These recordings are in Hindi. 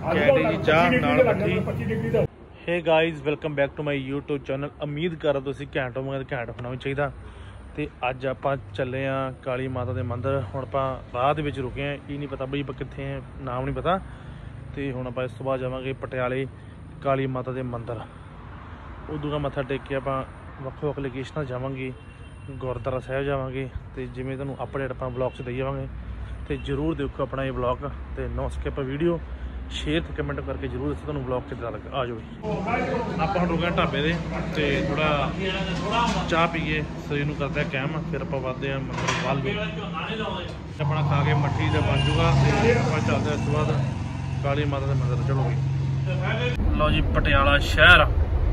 कैडी चाह नाल मट्ठी। Hey guys welcome back to my YouTube channel. उम्मीद कर तुसीं घैंट होवोगे ते घैंट होना भी चाहिए। तो अज आप चले काली माता के मंदिर। हुण आपां राह दे विच रुके हैं, ये नहीं पता बई कित्थे हैं, नाम नहीं पता। तो हुण आपां इस तो बाद जावांगे पटियाले काली माता के मंदिर। उदों का मत्था टेक के आपां वक् वक् लोकेशनां जावांगे, गुरुद्वारा साहिब जावांगे। तो जिवें तुहानूं अपडेट आपां ब्लॉग च देई जावांगे। तो जरूर देखो अपना ये ब्लॉग, तो नो स्किप वीडियो शेयर तो कमेंट करके जरूर दसो तुहानूं ब्लॉग कितना लगा। आ जाओ आप रुके ढाबे दे ते थोड़ा चाह पीए, शरीर नूं करते कैम, फिर आप वधदे हैं मंदिर वाल। अपना खा के मट्ठी तो बन जूगा, आप चलते इस बाद काली माता के मंदिर। चलो भी लो जी पटियाला शहर।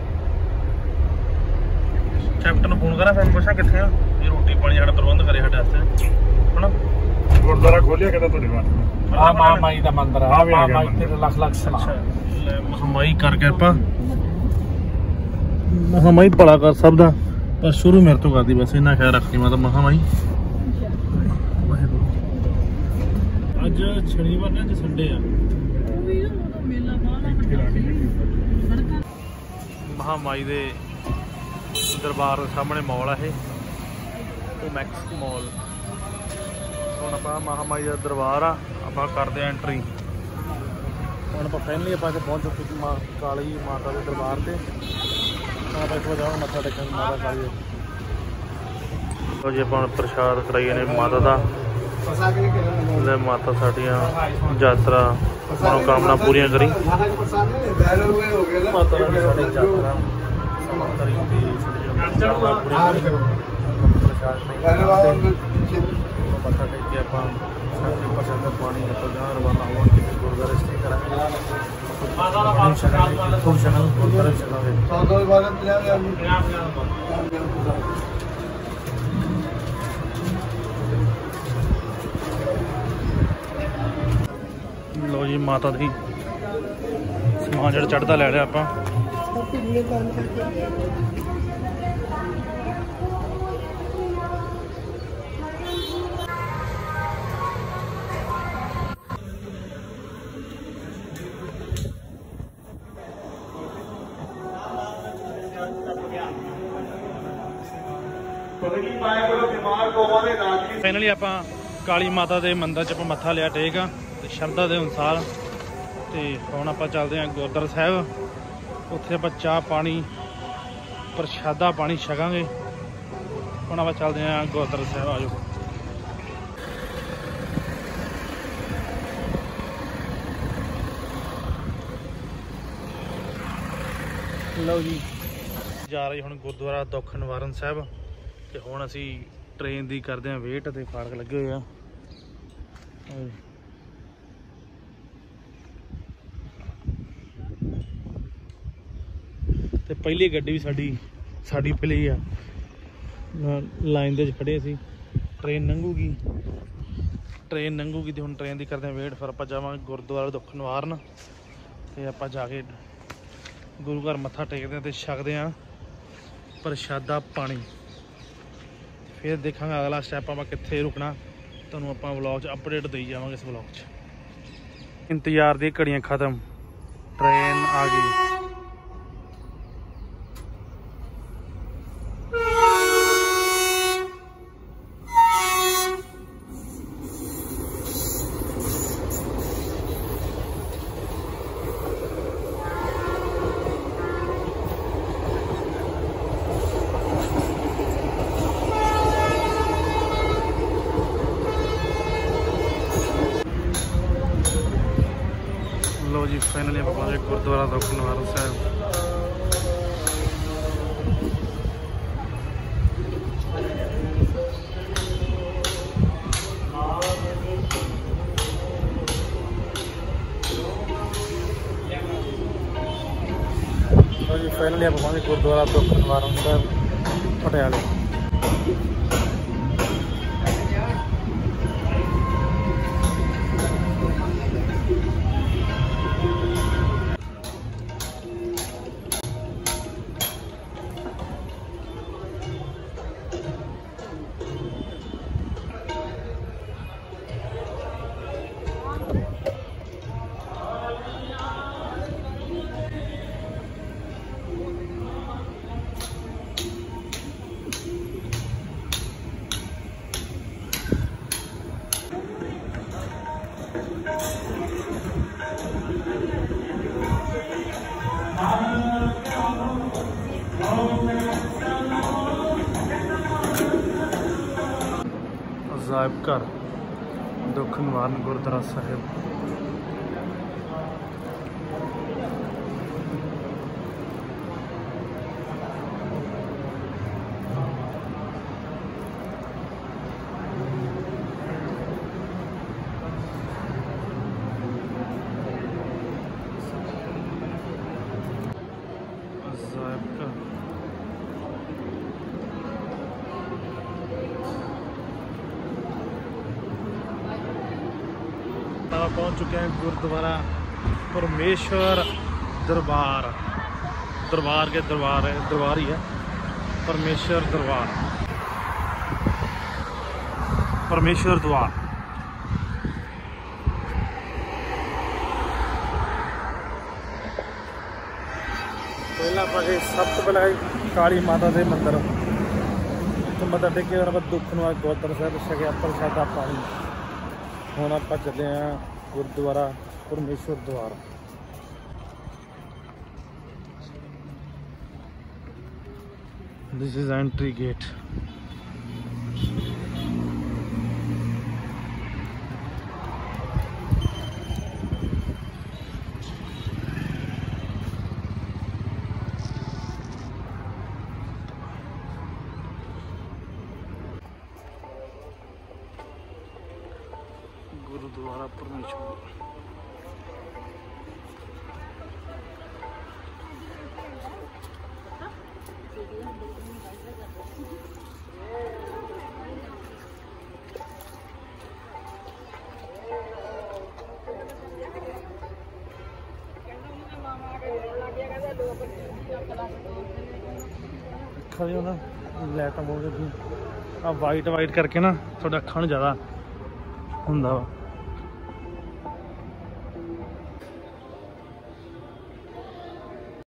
कैप्टन फोन करा फिर पुछा कितने ये रोटी पानी साढ़ा प्रबंध करे साढ़े वास्ते है ना। गुरुद्वारा खोलिया कहता तुहाडे वास्ते आ मां माई दा मंदिर है। मां माई ते लख लख सलाम। ले महामाई करके आपां महामाई भला कर सब दा, पर शुरू मेरे तो करदी बस इन्ना ख्याल रखनी मैं तो महामाई। अज शनिवार ने अज संडे आ। महामाई दे दरबार के सामने मॉल है मैक्स मॉल। हम आप महामाई का दरबार आप करते एंट्री। हम आप फाइनली आप पहुँच चुके माँ काली माता के दरबार से। आप इस जाओ मत्था टेकन माता काली। तो जी आप प्रसाद कराइए ने माता का। माता साड़ियाँ यात्रा मनोकामना पूरी करी। माता यात्रा मत्था टेक के आप प्रसाद पानी जहाँ रवाना हो गुरुद्वारे स्टे करा गुरुद्वारे लो जी माता दी समान जो चढ़ता लै लिया आप। फाइनली आप काली माता के मंदिर च मत्था लिया टेक शरदा के अनुसार। तो हुण आप चलते हैं गुरुद्वारा साहिब, उत्थे आप चाह पानी प्रशादा पानी छकांगे। हुण आप चलते हैं गुरुद्वारा साहिब। आ जाओ लो जी जा रही हुण गुरुद्वारा दुख निवारण साहिब। तो हुण असी ट्रेन की करते हैं वेट, तो फाटक लगे हुए हैं। तो पहली गड्डी भी साड़ी पहले ही आ लाइन दे खड़े सी। ट्रेन लंघूगी तो हुण ट्रेन की करते हैं वेट। फिर आप जावांगे गुरुद्वारा दुख निवारण। तो आप जाके गुरु घर मत्था टेकते हैं तो छकते हैं प्रशादा पानी। फिर देखा अगला स्टैप आप कित्थे रुकना, तुहानूं आपां व्लॉग अपडेट दई जावांगे। इस व्लॉग च इंतजार दी घड़ियां खत्म, ट्रेन आ गई। लो जी फाइनली आप पहुंचे गुरुद्वारा दुख निवारण साहिब। लो जी फाइनली आप पहुंचे गुरुद्वारा दुख निवारण साहिब पटियाले। अजायब घर दुख निवारण गुरुद्वारा साहिब। पहुंच चुके हैं गुरुद्वारा परमेश्वर दरबार। दरबार के दरबार है, दरबार ही है, परमेश्वर दरबार, परमेश्वर द्वार। पहला पासे सब तो पहले काली माता के मंदिर तो मत्था टेके और दुख निवारण गुरुद्वारा साहिब छकिया प्रसादा पानी। हुण आपां चले हैं gurdwara Parmeshwar Dwar. This is entry gate. Gurdwara Parmeshwar. खड़ी ना लाइट बोल वाइट वाइट करके ना थोड़ा अखा ज़्यादा हुंदा वा।